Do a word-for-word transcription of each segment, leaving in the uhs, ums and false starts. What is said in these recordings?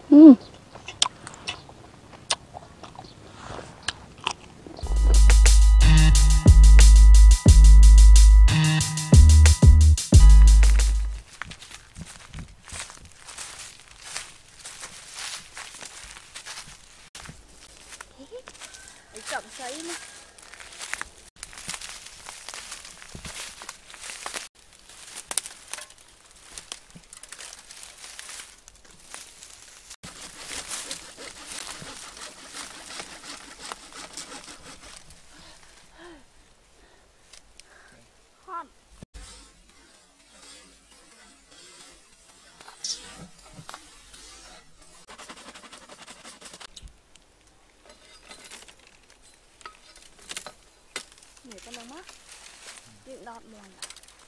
Ừ. Chậm sấy mà. Hot. Để con nóng á. Điện đọt mòn à.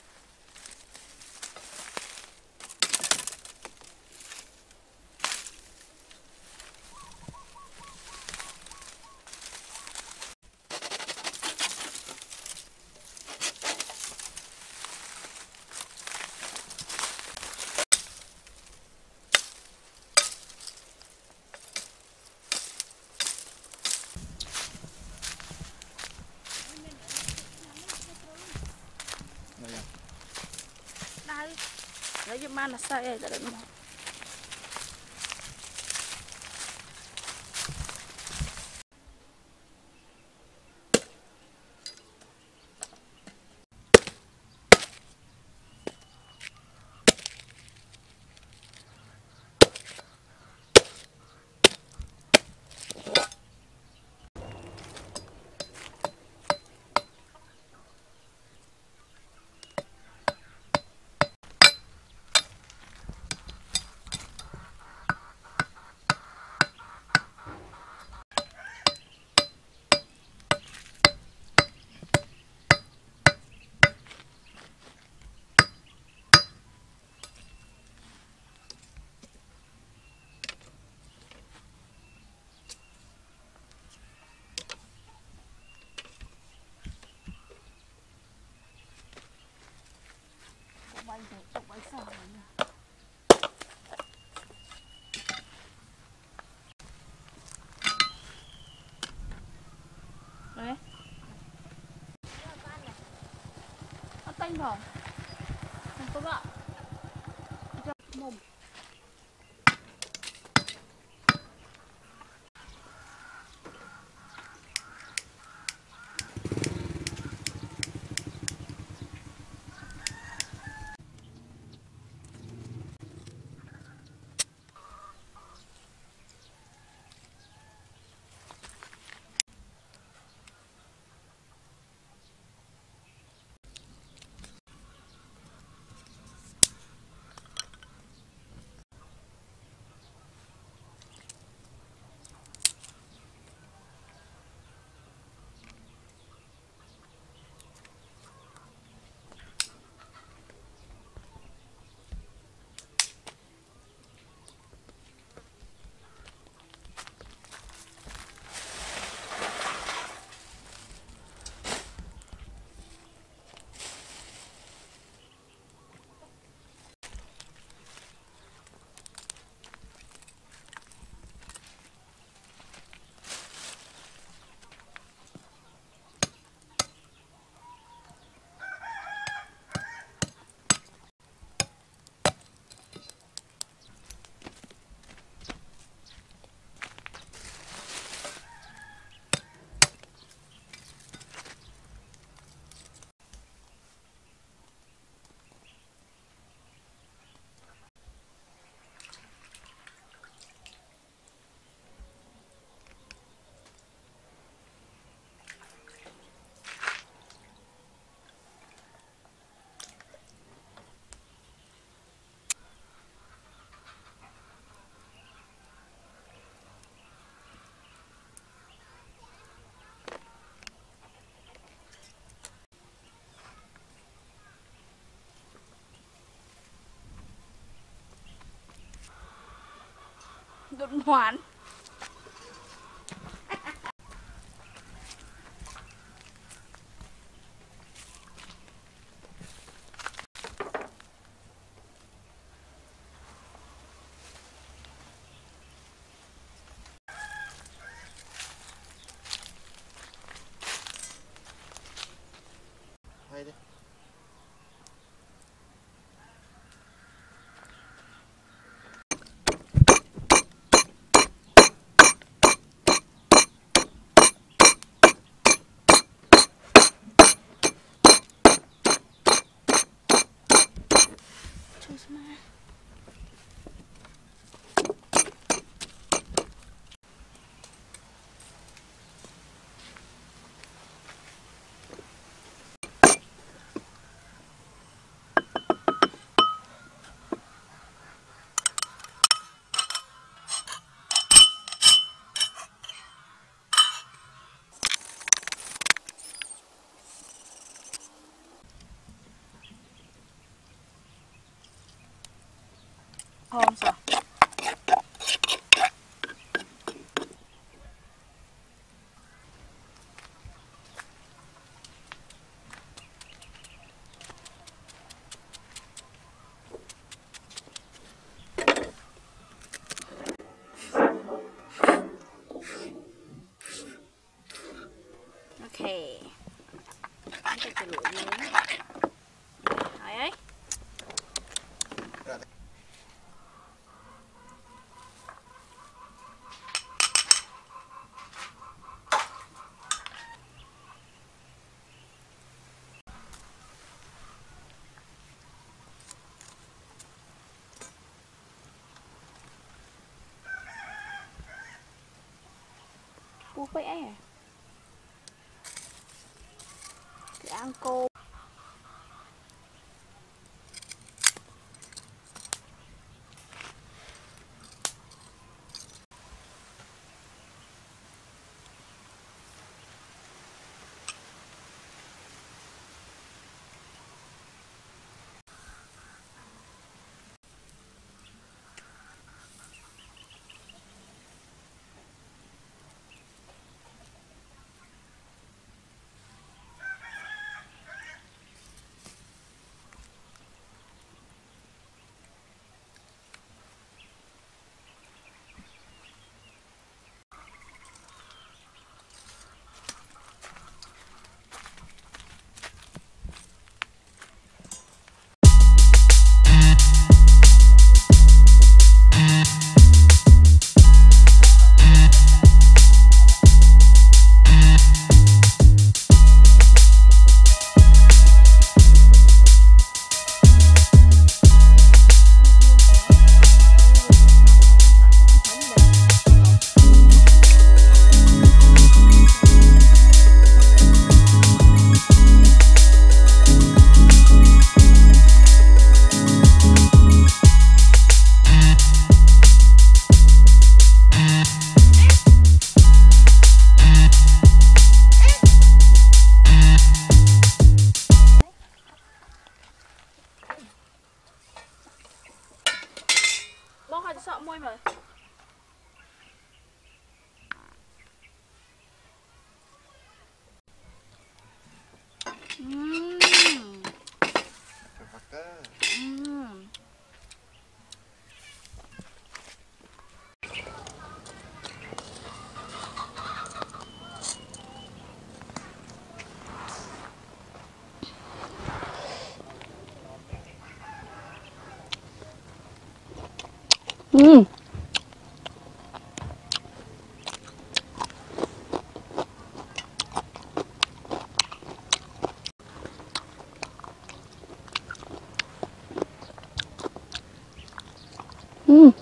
Đây. Lấy cho man là sao vậy? Tại mà. Quay rồi, quay sao rồi nha. Đấy. Nó tanh vào. Không có gạo. Cho mồm. Đột hoán. Không sao. Ok. Chúng ta lụi vô. Đấy ấy. Cua vẽ à. Cái ăn cô. Bông hay sợ môi mà. Uhm. Uhm. Uhm. Uhm.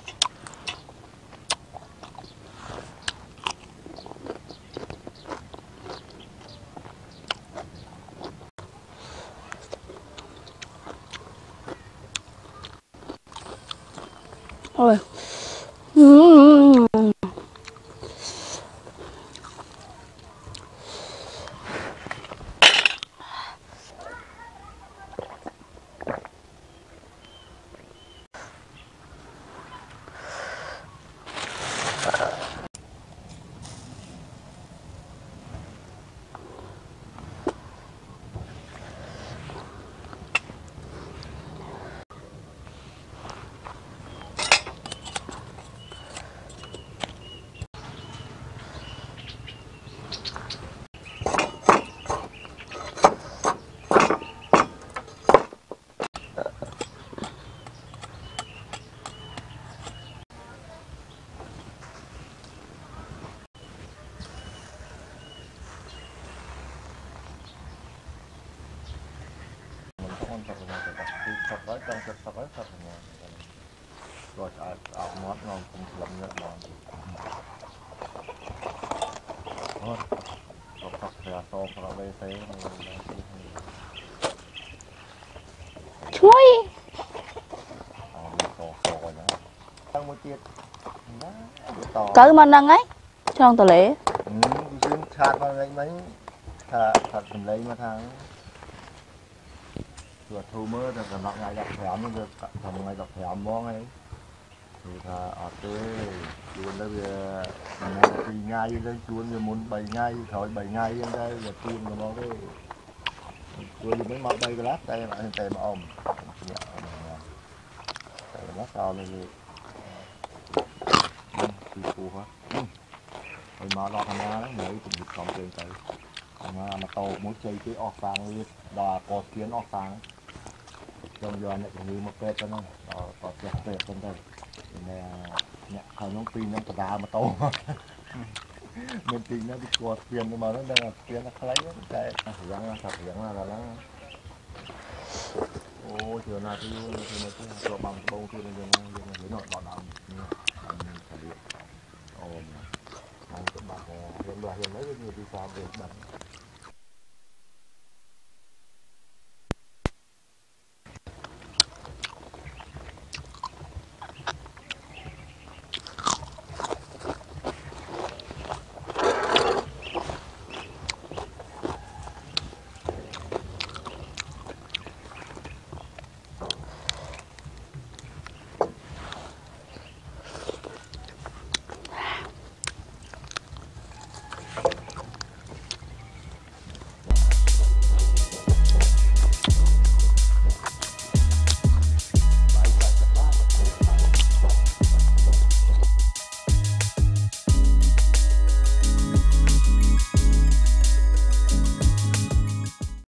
Ôi. Uhm. Sắp tới trong sắp sắp tới sắp rồi rồi ở ở món ngon cũng lắm nữa món thôi sắp sắp thì to vào đây thấy Chui. to to rồi nữa tăng một tiết Cỡ mà nâng ấy cho tao lẽ ừ dương chặt vào đây mấy thà thật mình lấy mà thằng rồi thu mơ rồi còn lại ngày đặt thẻm được thằng ngày đặt thẻm món ấy thì là ở cái chuồn đây về một thì ngay đây chuồn về muốn bảy ngay thôi bảy ngay lên đây là chuồn của nó đây chuồn thì mới mặc đây cái lát đây là tay mà ôm tay lát to này thì phù hết rồi mà lo thành ra đấy mấy cùng dịch còn tiền tới mà mà to muốn chơi cái ọt sang đi đò có kiến ọt sang trong giờ này cũng như một pet cho nó có chặt pet trong đây nè nè không nó pin nó tạt mà to mình tin nó bị quạt tiền mà nó đang là tiền nó lấy cái răng là thật răng là nó ô chiều nào thì thì nó cứ cho bằng bông thì nó dùng dùng cái nồi đỏ đậm nha thật điện ồ không có bạc hiện là hiện lấy cái gì thì sao được bật